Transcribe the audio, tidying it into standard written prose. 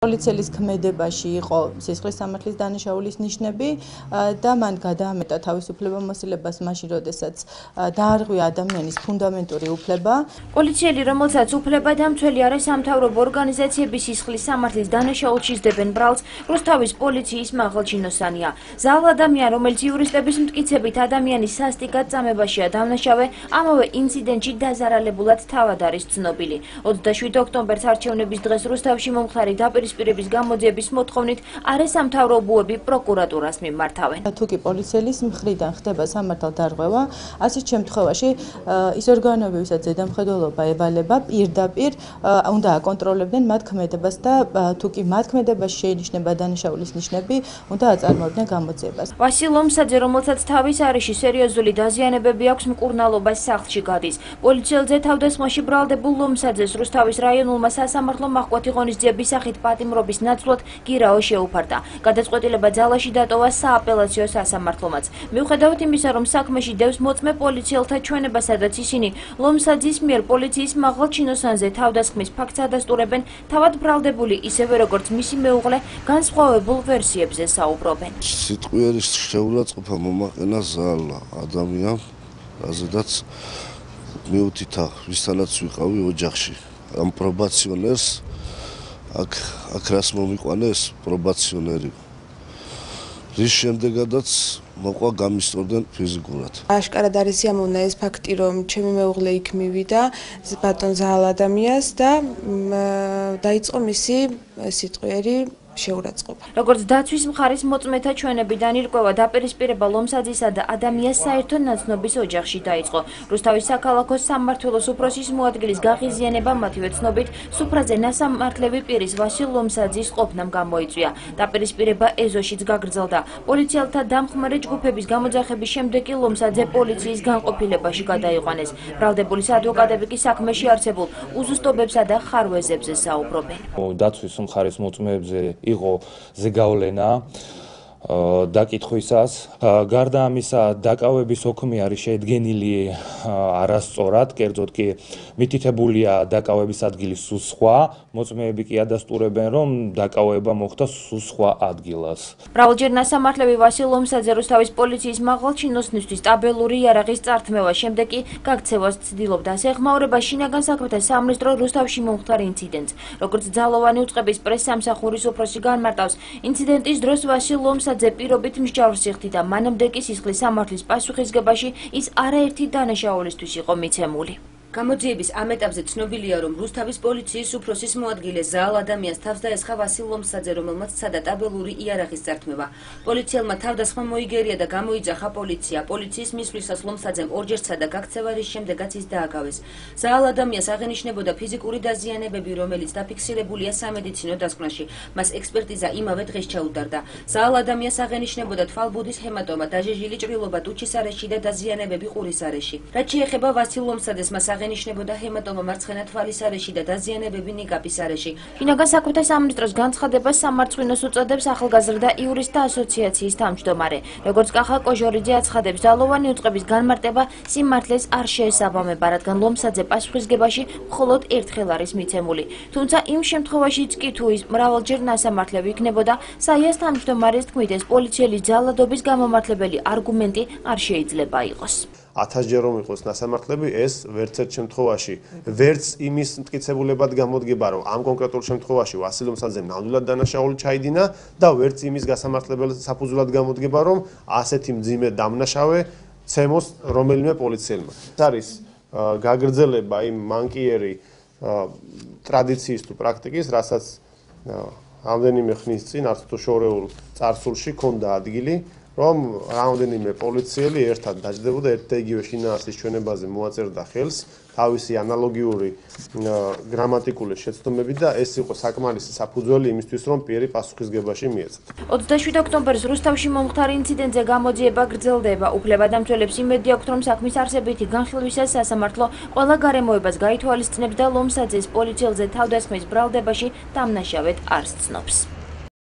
პოლიციელის ქმედებაში იყო სისხლის სამართლის დანაშაულის ნიშნები და მან გადაამეტა თავისუფლებამოსილებას მაშინ, როდესაც დაარღვია ადამიანის ფუნდამენტური უფლება. პოლიციელი, რომელსაც უფლებადამცველი არასამთავრობო ორგანიზაციების სისხლის სამართლის დანაშაულს იზრდებენ ბრალს, რუსთავის პოლიციის მაღალჩინოსანია. ზალ ადამიან, რომელიც იურისტების მტკიცებით ადამიანის სასტიკად წამებაშია დამნაშავე, ამავე ინციდენტში დაზარალებულად თავად არის ცნობილი. 27 ოქტომბერს არჩევნების დღეს რუსთავში მომხდარი დაპირისპირების გამოძიების მოთხოვნით არასამთავრობოები პროკურატურას მიმართავენ. თუკი პოლიციელის მხრიდან ხდება სამართალდარღვევა, ასეთ შემთხვევაში ის ორგანოები, ვისაც ზედამხედველობა ევალება, პირდაპირ უნდა აკონტროლებდნენ მათ ქმედებას და თუკი მათ ქმედებაში შეინიშნება დანაშაულის ნიშნები, უნდა აწარმოებდნენ გამოძიებას. ვასილ ლომსაძე, რომელსაც თავის არეში სერიოზული დაზიანებები აქვს, მკურნალობას სახლში გადის. პოლიციელზე თავდასხმაში ბრალდებულ ლომსაძეს რუსთავის რაიონულმა სასამართლომ აღკვეთი ღონისძიების სახით პატიმრობის ნაცვლად გირაო შეუფარდა. გადაწყვეტილება ძალაში დატოვა სააპელაციო სასამართლომაც. მიუხედავად იმისა, რომ საქმეში დევს მოწმე პოლიციელთა ჩვენება, სადაც ისინი ლომსაძის მიერ პოლიციის მაღალჩინოსანზე თავდასხმის ფაქტს ადასტურებენ, თავად ბრალდებული, ისევე როგორც მისი მეუღლე, განსხვავებულ ვერსიებზე საუბრობენ. სიტყვიერის შეურაცხყოფა მომაყენა ზალ ადამიანს, რაზედაც მიუთითა ვისთანაც ვიყავი ოჯახში. ამ პრობაციონერს აქ რას მომიყვანეს პრობაციონერი. რის შემდეგაც მოყვა გამისტორდნენ ფიზიკურად. აშკარად არის ამონა ეს ფაქტი, რომ ჩემი მეუღლე იქ მივიდა ბატონ ზალ ადამიანს და დაიწყო მისი სიტყვიერი შეურაცხყოფა. როგორც დაცვის მხარის მოწმეთა ჩვენებიდან ირკვევა, დაპირისპირება ლომსაძისა და ადამიანის საერთო ნაცნობის ოჯახში დაიწყო. რუსთავის საქალაქო სამმართველოს უფროსის მოადგილის გაღიზიანება მათივე ცნობით სუფრაზე ნასამართლევი პირის ვასილ ლომსაძის ყოფნამ გამოიწვია. დაპირისპირება ეზოშიც გაგრძელდა. პოლიციელთა დამხმარე ჯგუფების გამოძახების შემდეგ კი ლომსაძე პოლიციის განყოფილებაში გადაიყვანეს. ბრალდებულის ადვოკატები კი საქმეში არსებულ უზუსტობებსა და ხარვეზებზე საუბრობენ. დაცვის მხარის მოწმეებზე იყო ზეგავლენა დაკითხვისას. გარდა ამისა, დაკავების ოქმი არის შედგენილი არასწორად, კერძოდ კი მითითებულია დაკავების ადგილი სულ სხვა, მოწმეები კი ადასტურებენ, რომ დაკავება მოხდა სულ სხვა ადგილას. მრავალჯერ ნასამართლევი ვასილ ლომსაძე რუსთავის პოლიციის მაღალჩინოსნისთვის სტაბილური იარაღის წართმევა, შემდეგ კი გაქცევას ცდილობდა. ეხმაურება შინაგან საქმეთა სამინისტრო რუსთავში მომხდარ ინციდენტს. როგორც ძალოვანი უწყების პრესსამსახურის უფროსი განმარტავს, ინციდენტის დროს ვასილ ლომსაძე პირობით მსჯავრს იხდიდა, მანამდე კი სისხლის სამართლის პასუხისგებაში ის არაერთი დანაშაულისთვის იყო მიცემული. გამოძიების ამ ეტაპზე ცნობილია, რომ რუსთავის პოლიციის უფროსის მოადგილე ზალ ადამიანს თავს დაესხა ვასილ ლომსაძე, რომელმაც სცადა ტაბელური იარაღის წართმევა. პოლიციელმა თავდასხმა მოიგერია და გამოიძახა პოლიცია. პოლიციის მისვლისას ლომსაძემ ორჯერ სცადა გაქცევა, რის შემდეგაც ის დააგავეს. ზალ ადამიანს აღენიშნებოდა ფიზიკური დაზიანებები, რომელიც დაფიქსირებულია სამედიცინო დასკვნაში. მას ექსპერტიზა იმავე დღეს ჩაუტარდა. ზალ ადამიანს აღენიშნებოდა თვალბუდის ჰემატომა, დაჟეჟილი ჭრილობა ტუჩის არეში და დაზიანებები ყურის არეში. რაც შეეხება ვასილ ლომსაძეს, მას აღენიშნებოდა ჰემატომა მარცხენა თვალის არეში და დაზიანებები ნიკაპის არეში. შინაგან საქმეთა სამინისტროს განცხადებას სამარცხვინოს უწოდებს ახალგაზრდა იურისტთა ასოციაციის თავმჯდომარე. როგორც კახა კოჟორიძე აცხადებს, ძალოვანი უწყების განმარტება სიმართლეს არ შეესაბამება, რადგან ლომსაძე პასუხისგებაში მხოლოდ ერთხელ არის მიცემული. თუმცა იმ შემთხვევაშიც კი თუ ის მრავალჯერ ნასამართლევი იქნებოდა, საიას თავმჯდომარის თქმით, ეს პოლიციელის ძალადობის გამომართლებელი არგუმენტი არ შეიძლება იყოს. 1000-ჯერ რომ იყოს ნასამართლები, ეს ვერც ერთ შემთხვევაში ვერც იმის მტკიცებულებად გამოდგება, რომ ამ კონკრეტულ შემთხვევაში ვასილ ლომსაძემ ნამდვილად დანაშაული ჩაიდინა და ვერც იმის გასამართლებელ საფუძვლად გამოდგება, რომ ასეთი მძიმე დამნაშავე ცემოს რომელიმე პოლიციელმა. ეს არის გაგრძელება იმ მანკიერი ტრადიციის თუ პრაქტიკის, რასაც რამდენიმე ხნის წინ არც თუ შორეულ წარსულში ჰქონდა ადგილი, რომ რამდენიმე პოლიციელი ერთად დაჯდებოდა ერთ და იგივე შინაარსის ჩვენებაზე მოაწერდა ხელს თავისი ანალოგიური გრამატიკული შეცდომები და ეს იყო საკმარისი საფუძველი იმისთვის, რომ პირი პასუხისგებაში მიეცათ. 27 ოქტომბერს რუსთავში მომხდარ ინციდენტზე გამოძიება გრძელდება. უფლებადამცველებს იმედი აქვთ, რომ საქმის არსებითი განხილვისას სასამართლო ყველა გარემოებას გაითვალისწინებს და ლომსაძეს პოლიციელზე თავდასხმის ბრალდებაში დამნაშავედ არ სცნობს.